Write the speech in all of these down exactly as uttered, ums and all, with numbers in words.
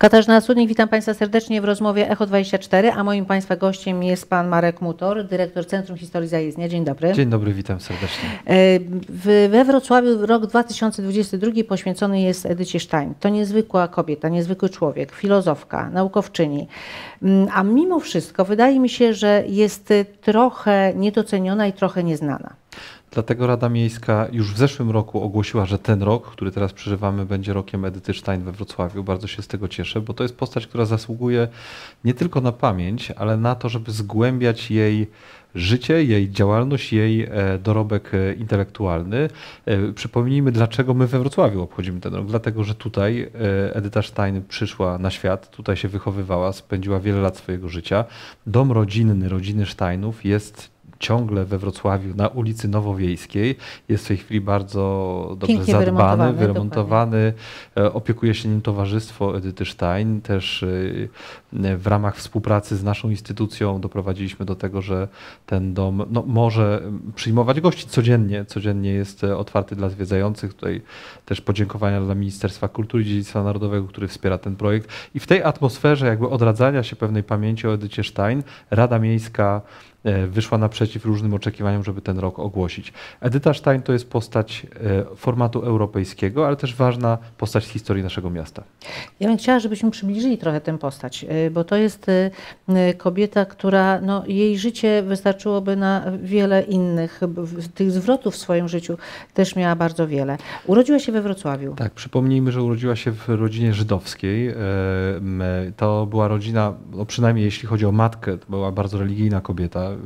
Katarzyna Cudnik, witam Państwa serdecznie w rozmowie Echo dwadzieścia cztery, a moim Państwa gościem jest Pan Marek Mutor, dyrektor Centrum Historii Zajezdnia. Dzień dobry. Dzień dobry, witam serdecznie. W, we Wrocławiu rok dwa tysiące dwudziesty drugi poświęcony jest Edycie Stein. To niezwykła kobieta, niezwykły człowiek, filozofka, naukowczyni. A mimo wszystko wydaje mi się, że jest trochę niedoceniona i trochę nieznana. Dlatego Rada Miejska już w zeszłym roku ogłosiła, że ten rok, który teraz przeżywamy, będzie rokiem Edyty Stein we Wrocławiu. Bardzo się z tego cieszę, bo to jest postać, która zasługuje nie tylko na pamięć, ale na to, żeby zgłębiać jej życie, jej działalność, jej dorobek intelektualny. Przypomnijmy, dlaczego my we Wrocławiu obchodzimy ten rok. Dlatego, że tutaj Edyta Stein przyszła na świat, tutaj się wychowywała, spędziła wiele lat swojego życia. Dom rodzinny rodziny Steinów jest ciągle we Wrocławiu na ulicy Nowowiejskiej. Jest w tej chwili bardzo dobrze Pięknie zadbany, wyremontowany. wyremontowany. Opiekuje się nim Towarzystwo Edyty Stein. Też w ramach współpracy z naszą instytucją doprowadziliśmy do tego, że ten dom no, może przyjmować gości codziennie. Codziennie jest otwarty dla zwiedzających. Tutaj też podziękowania dla Ministerstwa Kultury i Dziedzictwa Narodowego, który wspiera ten projekt. I w tej atmosferze jakby odradzania się pewnej pamięci o Edycie Stein Rada Miejska wyszła naprzeciw różnym oczekiwaniom, żeby ten rok ogłosić. Edyta Stein to jest postać formatu europejskiego, ale też ważna postać z historii naszego miasta. Ja bym chciała, żebyśmy przybliżyli trochę tę postać, bo to jest kobieta, która, no, jej życie wystarczyłoby na wiele innych, tych zwrotów w swoim życiu też miała bardzo wiele. Urodziła się we Wrocławiu. Tak, przypomnijmy, że urodziła się w rodzinie żydowskiej. To była rodzina, no przynajmniej jeśli chodzi o matkę, to była bardzo religijna kobieta.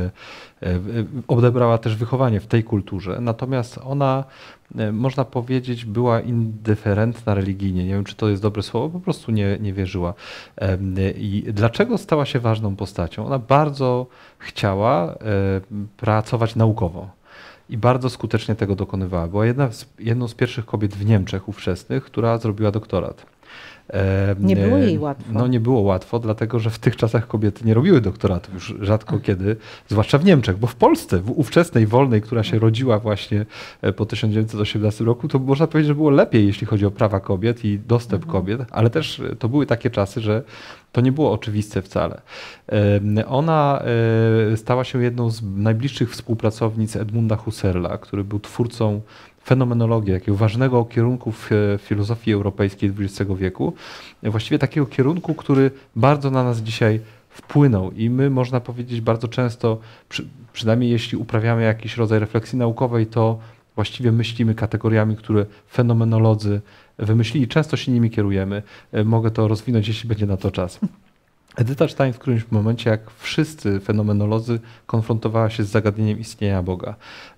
Odebrała też wychowanie w tej kulturze, natomiast ona, można powiedzieć, była indyferentna religijnie. Nie wiem, czy to jest dobre słowo, po prostu nie, nie wierzyła. I dlaczego stała się ważną postacią? Ona bardzo chciała pracować naukowo i bardzo skutecznie tego dokonywała. Była jedna z, jedną z pierwszych kobiet w Niemczech ówczesnych, która zrobiła doktorat. Nie było jej łatwo. No nie było łatwo, dlatego że w tych czasach kobiety nie robiły doktoratów już rzadko kiedy, zwłaszcza w Niemczech, bo w Polsce, w ówczesnej wolnej, która się rodziła właśnie po tysiąc dziewięćset osiemnastym roku, to można powiedzieć, że było lepiej, jeśli chodzi o prawa kobiet i dostęp mhm. kobiet, ale też to były takie czasy, że to nie było oczywiste wcale. Ona stała się jedną z najbliższych współpracownic Edmunda Husserla, który był twórcą fenomenologii, jakiego ważnego kierunku w filozofii europejskiej dwudziestego wieku. Właściwie takiego kierunku, który bardzo na nas dzisiaj wpłynął i my, można powiedzieć, bardzo często, przy, przynajmniej jeśli uprawiamy jakiś rodzaj refleksji naukowej, to właściwie myślimy kategoriami, które fenomenolodzy wymyślili. Często się nimi kierujemy. Mogę to rozwinąć, jeśli będzie na to czas. Edyta Stein w którymś momencie, jak wszyscy fenomenolodzy, konfrontowała się z zagadnieniem istnienia Boga.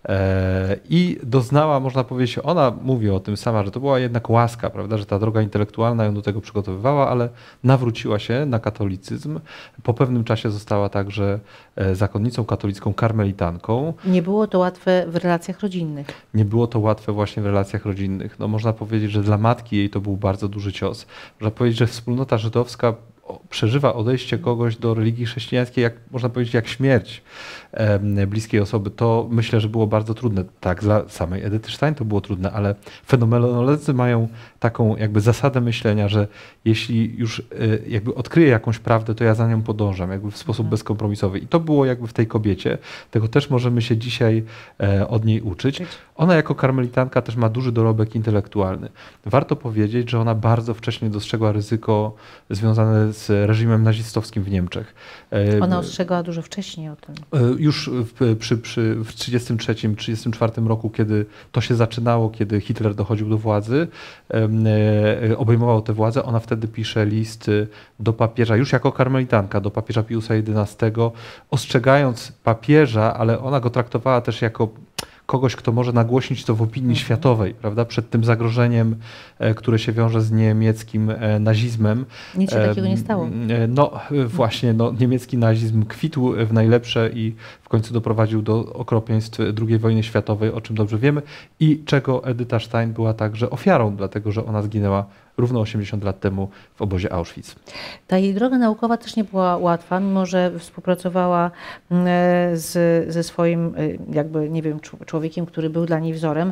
I doznała, można powiedzieć, ona mówi o tym sama, że to była jednak łaska, prawda, że ta droga intelektualna ją do tego przygotowywała, ale nawróciła się na katolicyzm. Po pewnym czasie została także zakonnicą katolicką, karmelitanką. Nie było to łatwe w relacjach rodzinnych. Nie było to łatwe właśnie w relacjach rodzinnych. No, można powiedzieć, że dla matki jej to był bardzo duży cios. Można powiedzieć, że wspólnota żydowska przeżywa odejście kogoś do religii chrześcijańskiej, jak można powiedzieć, jak śmierć e, bliskiej osoby. To myślę, że było bardzo trudne. Tak, dla samej Edyty Stein to było trudne, ale fenomenolodzy mają taką jakby zasadę myślenia, że jeśli już e, jakby odkryję jakąś prawdę, to ja za nią podążam, jakby w sposób mhm. bezkompromisowy. I to było jakby w tej kobiecie. Tego też możemy się dzisiaj e, od niej uczyć. Ona jako karmelitanka też ma duży dorobek intelektualny. Warto powiedzieć, że ona bardzo wcześnie dostrzegła ryzyko związane z reżimem nazistowskim w Niemczech. Ona ostrzegała dużo wcześniej o tym. Już w, przy, przy, w trzydziestym trzecim trzydziestym czwartym roku, kiedy to się zaczynało, kiedy Hitler dochodził do władzy, obejmował tę władzę, ona wtedy pisze list do papieża, już jako karmelitanka, do papieża Piusa jedenastego, ostrzegając papieża, ale ona go traktowała też jako kogoś, kto może nagłośnić to w opinii mhm. światowej, prawda, przed tym zagrożeniem, które się wiąże z niemieckim nazizmem. Nic się takiego nie stało. No właśnie, no, niemiecki nazizm kwitł w najlepsze i w końcu doprowadził do okropieństw drugiej wojny światowej, o czym dobrze wiemy i czego Edyta Stein była także ofiarą, dlatego że ona zginęła równo osiemdziesiąt lat temu w obozie Auschwitz. Ta jej droga naukowa też nie była łatwa, mimo że współpracowała z, ze swoim, jakby, nie wiem, człowiekiem, który był dla niej wzorem.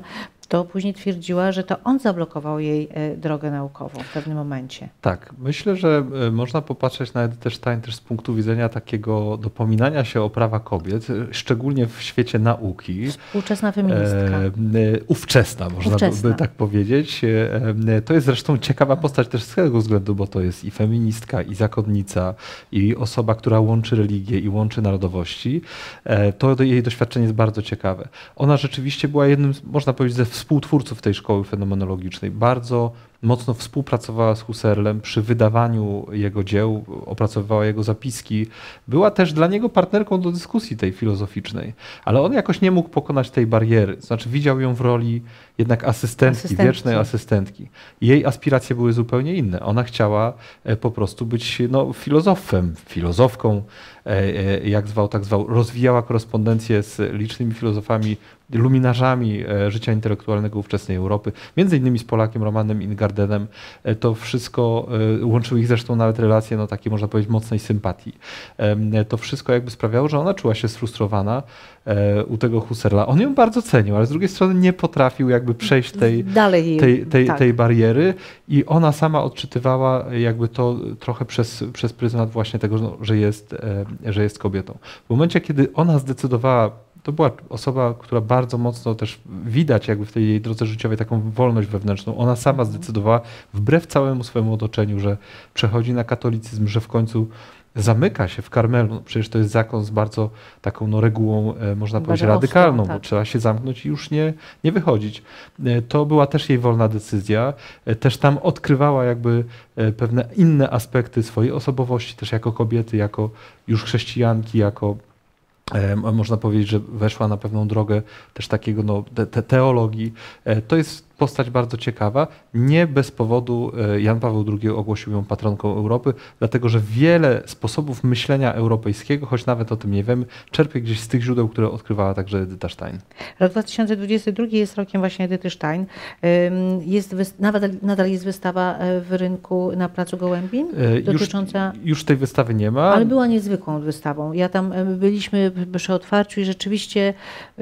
to później twierdziła, że to on zablokował jej drogę naukową w pewnym momencie. Tak, myślę, że można popatrzeć na Edytę Stein też z punktu widzenia takiego dopominania się o prawa kobiet, szczególnie w świecie nauki. Współczesna feministka. E, ówczesna, można ówczesna. by tak powiedzieć. E, to jest zresztą ciekawa postać też z tego względu, bo to jest i feministka, i zakonnica, i osoba, która łączy religię i łączy narodowości. E, to jej doświadczenie jest bardzo ciekawe. Ona rzeczywiście była jednym, można powiedzieć, ze współtwórców tej szkoły fenomenologicznej. Bardzo mocno współpracowała z Husserlem przy wydawaniu jego dzieł, opracowywała jego zapiski. Była też dla niego partnerką do dyskusji tej filozoficznej, ale on jakoś nie mógł pokonać tej bariery. Znaczy widział ją w roli jednak asystentki, Asystentki. wiecznej asystentki. Jej aspiracje były zupełnie inne. Ona chciała po prostu być no, filozofem, filozofką, jak zwał, tak zwał. Rozwijała korespondencję z licznymi filozofami, luminarzami życia intelektualnego ówczesnej Europy, między innymi z Polakiem Romanem Ingardenem. To wszystko łączyły ich zresztą nawet relacje, no takie można powiedzieć mocnej sympatii. To wszystko jakby sprawiało, że ona czuła się sfrustrowana u tego Husserla. On ją bardzo cenił, ale z drugiej strony nie potrafił jakby przejść tej, Dalej, tej, tej, tak. tej bariery i ona sama odczytywała jakby to trochę przez, przez pryzmat właśnie tego, no, że jest, że jest kobietą. W momencie, kiedy ona zdecydowała, to była osoba, która bardzo mocno też widać jakby w tej jej drodze życiowej taką wolność wewnętrzną. Ona sama zdecydowała, wbrew całemu swojemu otoczeniu, że przechodzi na katolicyzm, że w końcu zamyka się w Karmelu. No przecież to jest zakon z bardzo taką no, regułą, można powiedzieć, Bardzo radykalną, ostro, bo tak. trzeba się zamknąć i już nie, nie wychodzić. To była też jej wolna decyzja. Też tam odkrywała jakby pewne inne aspekty swojej osobowości, też jako kobiety, jako już chrześcijanki, jako można powiedzieć, że weszła na pewną drogę też takiego no, te, te teologii. To jest postać bardzo ciekawa. Nie bez powodu Jan Paweł drugi ogłosił ją patronką Europy, dlatego że wiele sposobów myślenia europejskiego, choć nawet o tym nie wiemy, czerpie gdzieś z tych źródeł, które odkrywała także Edyta Stein. Rok dwa tysiące dwudziesty drugi jest rokiem właśnie Edyty Stein. Jest, nawet, nadal jest wystawa w rynku na Placu Gołębin dotycząca... Już, już tej wystawy nie ma. Ale była niezwykłą wystawą. Ja tam byliśmy przy otwarciu i rzeczywiście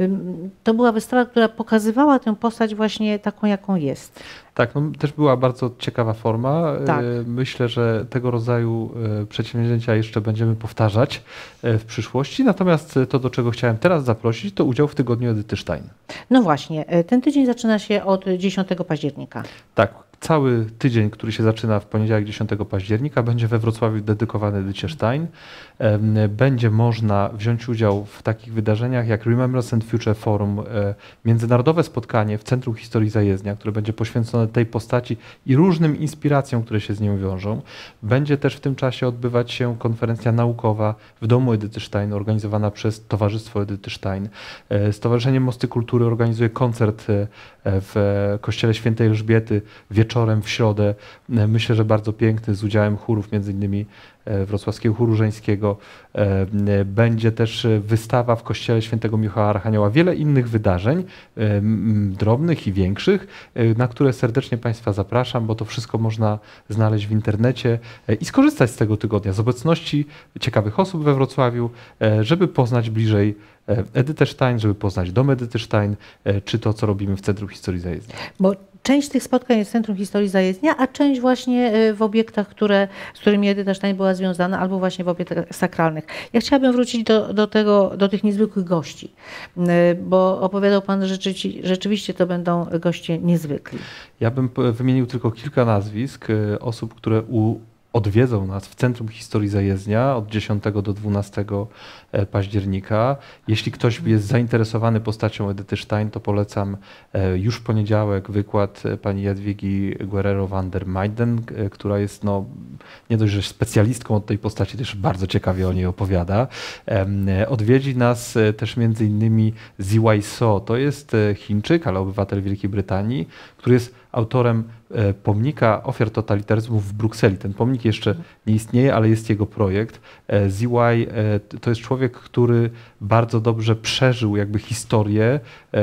to była wystawa, która pokazywała tę postać właśnie taką, jaką jest. Tak, no, też była bardzo ciekawa forma. Tak. Myślę, że tego rodzaju przedsięwzięcia jeszcze będziemy powtarzać w przyszłości. Natomiast to, do czego chciałem teraz zaprosić, to udział w Tygodniu Edyty Stein. No właśnie, ten tydzień zaczyna się od dziesiątego października. Tak, cały tydzień, który się zaczyna w poniedziałek dziesiątego października, będzie we Wrocławiu dedykowany Edycie Stein. Będzie można wziąć udział w takich wydarzeniach jak Remembrance and Future Forum, międzynarodowe spotkanie w Centrum Historii Zajezdnia, które będzie poświęcone tej postaci i różnym inspiracjom, które się z nią wiążą. Będzie też w tym czasie odbywać się konferencja naukowa w Domu Edyty Stein, organizowana przez Towarzystwo Edyty Stein. Stowarzyszenie Mosty Kultury organizuje koncert w Kościele Świętej Elżbiety wieczorem w środę. Myślę, że bardzo piękny, z udziałem chórów, między innymi Wrocławskiego Chóru Żeńskiego. Będzie też wystawa w Kościele Świętego Michała Archanioła. Wiele innych wydarzeń, drobnych i większych, na które serdecznie Państwa zapraszam, bo to wszystko można znaleźć w internecie i skorzystać z tego tygodnia, z obecności ciekawych osób we Wrocławiu, żeby poznać bliżej Edytę Stein, żeby poznać Dom Edyty Stein, czy to, co robimy w Centrum Historii Zajezdnia. Bo część tych spotkań jest w Centrum Historii Zajezdnia, a część właśnie w obiektach, które, z którymi Edyta Stein była związana, albo właśnie w obiektach sakralnych. Ja chciałabym wrócić do, do, tego, do tych niezwykłych gości, bo opowiadał Pan, że rzeczywiście, rzeczywiście to będą goście niezwykli. Ja bym wymienił tylko kilka nazwisk osób, które u odwiedzą nas w Centrum Historii Zajezdnia od dziesiątego do dwunastego października. Jeśli ktoś jest zainteresowany postacią Edyty Stein, to polecam już w poniedziałek wykład pani Jadwigi Guerrero van der Meiden, która jest no, nie dość, że specjalistką od tej postaci, też bardzo ciekawie o niej opowiada. Odwiedzi nas też między innymi Ziwei So. To jest Chińczyk, ale obywatel Wielkiej Brytanii, który jest autorem pomnika ofiar totalitaryzmu w Brukseli. Ten pomnik jeszcze nie istnieje, ale jest jego projekt. Z Y to jest człowiek, który bardzo dobrze przeżył jakby historię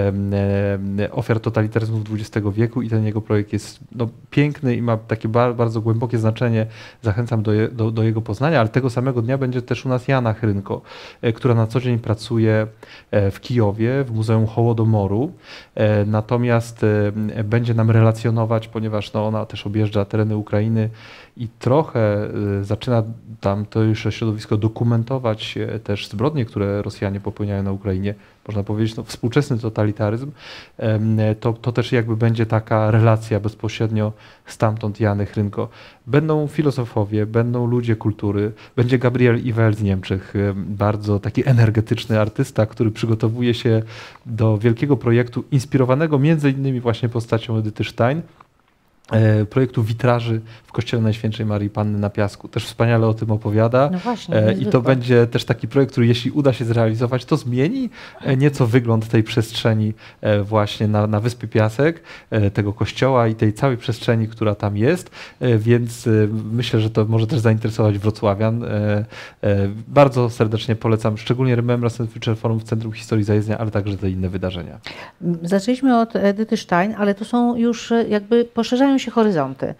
ofiar totalitaryzmu dwudziestego wieku i ten jego projekt jest no, piękny i ma takie bardzo głębokie znaczenie. Zachęcam do, je, do, do jego poznania, ale tego samego dnia będzie też u nas Jana Hrynko, która na co dzień pracuje w Kijowie, w Muzeum Hołodomoru. Natomiast będzie nam relacjonować, ponieważ no, ona też objeżdża tereny Ukrainy i trochę zaczyna tam to już środowisko dokumentować też zbrodnie, które Rosjanie popełniają na Ukrainie. Można powiedzieć, no, współczesny totalitaryzm, to, to też jakby będzie taka relacja bezpośrednio stamtąd Jany Hrynko. Będą filozofowie, będą ludzie kultury, będzie Gabriel Iwel z Niemczech, bardzo taki energetyczny artysta, który przygotowuje się do wielkiego projektu inspirowanego między innymi właśnie postacią Edyty Stein, projektu witraży w Kościele Najświętszej Marii Panny na Piasku. Też wspaniale o tym opowiada. No właśnie, I to będzie też taki projekt, który jeśli uda się zrealizować, to zmieni nieco wygląd tej przestrzeni właśnie na, na Wyspie Piasek, tego kościoła i tej całej przestrzeni, która tam jest, więc myślę, że to może też zainteresować wrocławian. Bardzo serdecznie polecam, szczególnie Remembrance and Future Forum w Centrum Historii Zajezdnia, ale także te inne wydarzenia. Zaczęliśmy od Edyty Stein, ale to są już jakby poszerzają się horyzonty.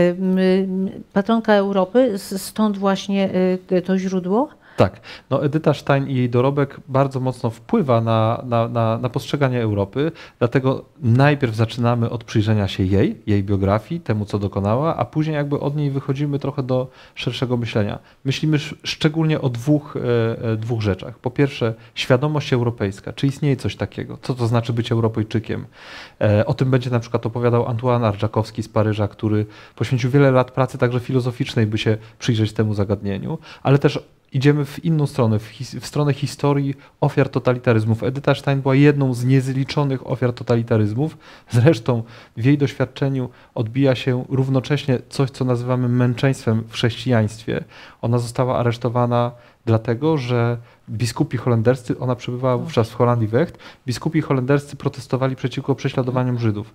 Patronka Europy, stąd właśnie to źródło? Tak. No Edyta Stein i jej dorobek bardzo mocno wpływa na, na, na, na postrzeganie Europy, dlatego najpierw zaczynamy od przyjrzenia się jej, jej biografii, temu co dokonała, a później jakby od niej wychodzimy trochę do szerszego myślenia. Myślimy szczególnie o dwóch, e, dwóch rzeczach. Po pierwsze świadomość europejska. Czy istnieje coś takiego? Co to znaczy być Europejczykiem? E, o tym będzie na przykład opowiadał Antoine Arżakowski z Paryża, który poświęcił wiele lat pracy także filozoficznej, by się przyjrzeć temu zagadnieniu, ale też idziemy w inną stronę, w, his, w stronę historii ofiar totalitaryzmów. Edyta Stein była jedną z niezliczonych ofiar totalitaryzmów. Zresztą w jej doświadczeniu odbija się równocześnie coś, co nazywamy męczeństwem w chrześcijaństwie. Ona została aresztowana dlatego, że biskupi holenderscy, ona przebywała wówczas w Holandii Wecht, biskupi holenderscy protestowali przeciwko prześladowaniom Żydów.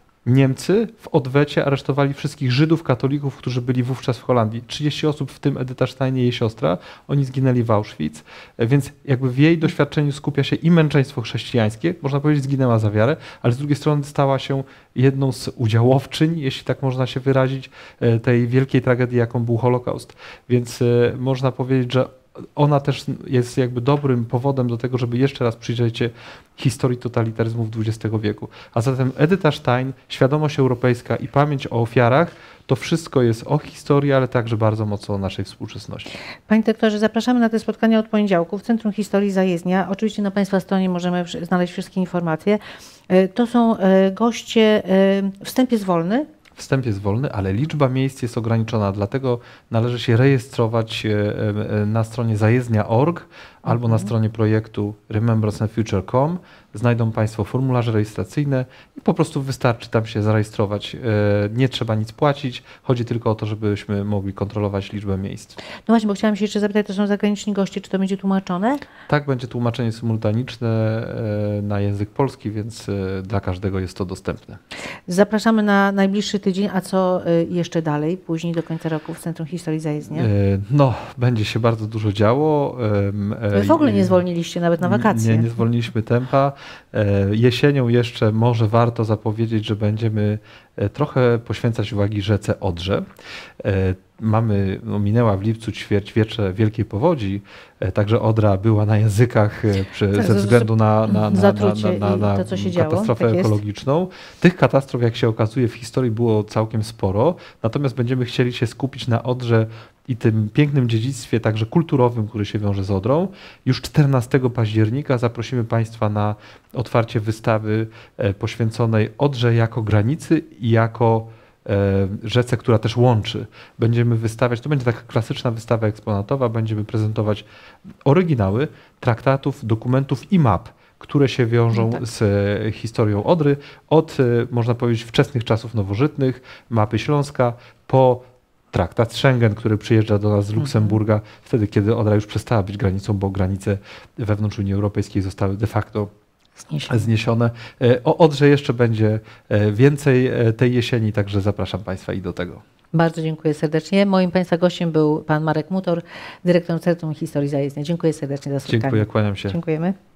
Niemcy w odwecie aresztowali wszystkich Żydów, katolików, którzy byli wówczas w Holandii. trzydzieści osób, w tym Edyta Stein i jej siostra. Oni zginęli w Auschwitz. Więc jakby w jej doświadczeniu skupia się i męczeństwo chrześcijańskie, można powiedzieć zginęła za wiarę, ale z drugiej strony stała się jedną z udziałowczyń, jeśli tak można się wyrazić, tej wielkiej tragedii, jaką był Holokaust. Więc można powiedzieć, że ona też jest jakby dobrym powodem do tego, żeby jeszcze raz przyjrzeć się historii totalitaryzmów dwudziestego wieku. A zatem Edyta Stein, świadomość europejska i pamięć o ofiarach, to wszystko jest o historii, ale także bardzo mocno o naszej współczesności. Panie dyrektorze, zapraszamy na te spotkania od poniedziałku w Centrum Historii Zajezdnia. Oczywiście na Państwa stronie możemy znaleźć wszystkie informacje. To są goście, wstęp jest wolny. Wstęp jest wolny, ale liczba miejsc jest ograniczona, dlatego należy się rejestrować na stronie zajezdnia kropka org albo na stronie projektu remembrance and future kropka com. Znajdą Państwo formularze rejestracyjne i po prostu wystarczy tam się zarejestrować. Nie trzeba nic płacić, chodzi tylko o to, żebyśmy mogli kontrolować liczbę miejsc. No właśnie, bo chciałam się jeszcze zapytać, to są zagraniczni goście, czy to będzie tłumaczone? Tak, będzie tłumaczenie symultaniczne na język polski, więc dla każdego jest to dostępne. Zapraszamy na najbliższy tydzień, a co jeszcze dalej, później do końca roku w Centrum Historii Zajezdnia? No, będzie się bardzo dużo działo. Wy w ogóle nie zwolniliście nawet na wakacje. Nie, nie zwolniliśmy tempa. Jesienią jeszcze może warto zapowiedzieć, że będziemy trochę poświęcać uwagi rzece Odrze. Mamy, no minęła w lipcu ćwierćwiecze wielkiej powodzi, także Odra była na językach przy, ze względu na, na, na, na, na, na, na to, co się katastrofę działo. Tak ekologiczną. Tych katastrof, jak się okazuje, w historii było całkiem sporo, natomiast będziemy chcieli się skupić na Odrze i tym pięknym dziedzictwie, także kulturowym, który się wiąże z Odrą. Już czternastego października zaprosimy Państwa na otwarcie wystawy poświęconej Odrze jako granicy i jako rzece, która też łączy. Będziemy wystawiać, to będzie taka klasyczna wystawa eksponatowa, będziemy prezentować oryginały traktatów, dokumentów i map, które się wiążą no tak. z historią Odry od, można powiedzieć, wczesnych czasów nowożytnych, mapy Śląska, po traktat Schengen, który przyjeżdża do nas z Luksemburga, mhm. wtedy, kiedy Odra już przestała być granicą, bo granice wewnątrz Unii Europejskiej zostały de facto Zniesione. zniesione. O Odrze jeszcze będzie więcej tej jesieni, także zapraszam Państwa i do tego. Bardzo dziękuję serdecznie. Moim Państwa gościem był pan Marek Mutor, dyrektor Centrum Historii Zajezdnej. Dziękuję serdecznie za spotkanie. Dziękuję, kłaniam się. Dziękujemy.